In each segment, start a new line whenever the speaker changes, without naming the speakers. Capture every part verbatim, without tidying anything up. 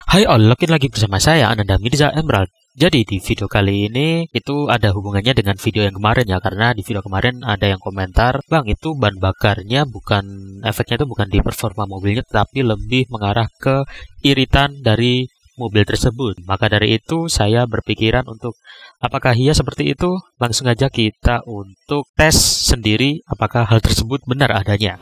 Hai all, login lagi bersama saya Ananda Mirza Emerald. Jadi di video kali ini itu ada hubungannya dengan video yang kemarin ya, karena di video kemarin ada yang komentar, "Bang, itu ban bakarnya bukan efeknya itu bukan di performa mobilnya, tapi lebih mengarah ke iritan dari mobil tersebut." Maka dari itu saya berpikiran untuk apakah iya seperti itu? Langsung aja kita untuk tes sendiri apakah hal tersebut benar adanya.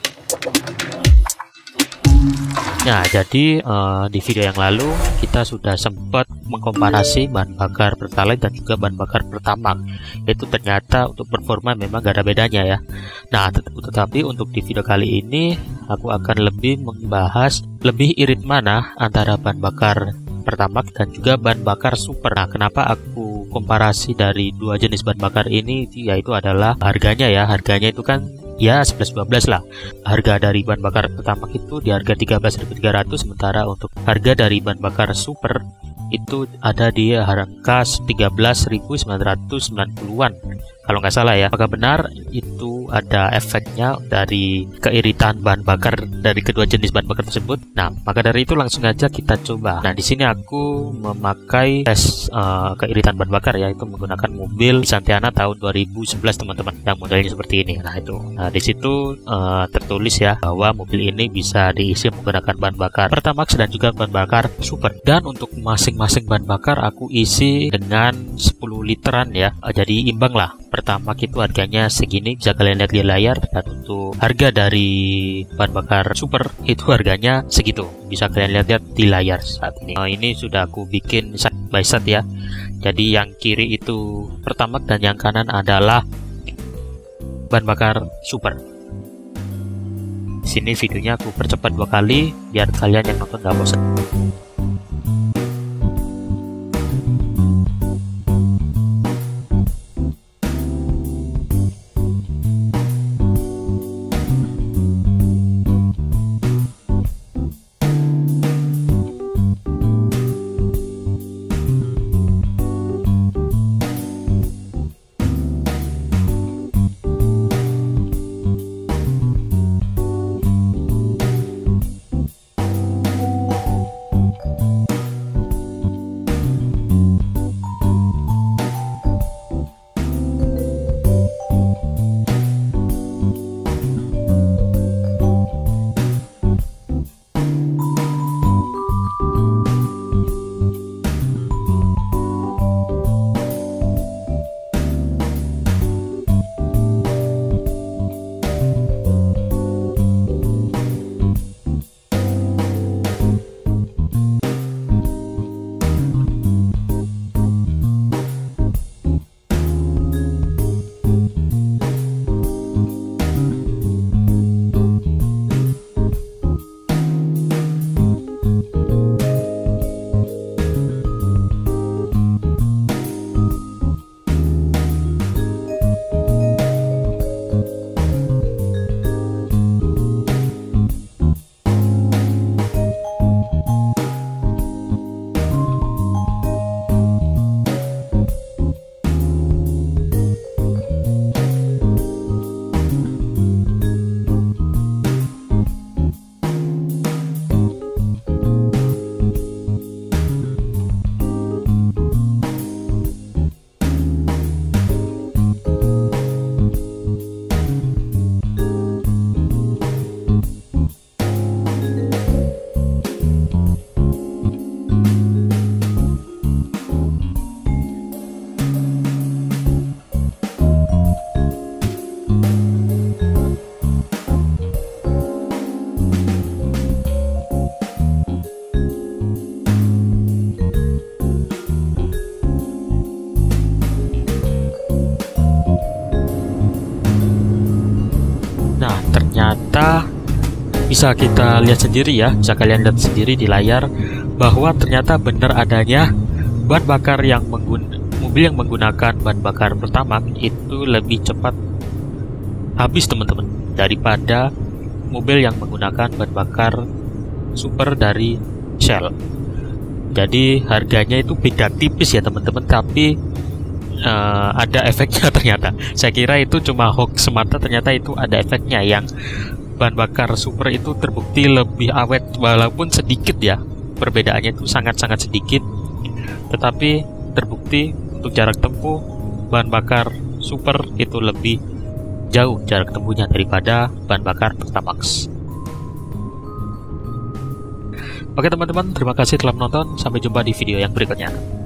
Nah, jadi uh, di video yang lalu kita sudah sempat mengkomparasi bahan bakar Pertalite dan juga bahan bakar Pertamax. Itu ternyata untuk performa memang gak ada bedanya ya. Nah, tet tetapi untuk di video kali ini aku akan lebih membahas lebih irit mana antara bahan bakar Pertamax dan juga bahan bakar Super. Nah, kenapa aku komparasi dari dua jenis bahan bakar ini? Yaitu adalah harganya ya. Harganya itu kan ya sebelas dua belas lah. Harga dari bahan bakar Pertamax itu di harga tiga belas ribu tiga ratus, sementara untuk harga dari bahan bakar Super itu ada di harga tiga belas ribu sembilan ratus sembilan puluhan kalau nggak salah ya. Apakah benar itu ada efeknya dari keiritan bahan bakar dari kedua jenis bahan bakar tersebut? Nah, maka dari itu langsung aja kita coba. Nah, di sini aku memakai tes uh, keiritan bahan bakar ya, itu menggunakan mobil Xantiana tahun dua ribu sebelas teman-teman, yang modelnya seperti ini. Nah, itu. Nah, di situ uh, tertulis ya bahwa mobil ini bisa diisi menggunakan bahan bakar Pertamax dan juga bahan bakar Super. Dan untuk masing-masing bahan bakar aku isi dengan sepuluh literan ya. Uh, jadi imbang lah. Pertamax itu harganya segini, bisa kalian lihat di layar, dan untuk harga dari bahan bakar Super itu harganya segitu, bisa kalian lihat di layar saat ini. Nah, ini sudah aku bikin side by side ya. Jadi yang kiri itu Pertamax dan yang kanan adalah bahan bakar Super. Di sini videonya aku percepat dua kali biar kalian yang nonton gak bosan. Ternyata bisa kita lihat sendiri ya, bisa kalian lihat sendiri di layar bahwa ternyata benar adanya bahan bakar yang menggun mobil yang menggunakan bahan bakar Pertamax itu lebih cepat habis teman-teman daripada mobil yang menggunakan bahan bakar Super dari Shell. Jadi harganya itu beda tipis ya teman-teman, tapi uh, ada efeknya ternyata. Saya kira itu cuma hoax semata, ternyata itu ada efeknya. Yang bahan bakar Super itu terbukti lebih awet walaupun sedikit ya, perbedaannya itu sangat-sangat sedikit, tetapi terbukti untuk jarak tempuh bahan bakar super itu lebih jauh jarak tempuhnya daripada bahan bakar Pertamax. Oke teman-teman, terima kasih telah menonton. Sampai jumpa di video yang berikutnya.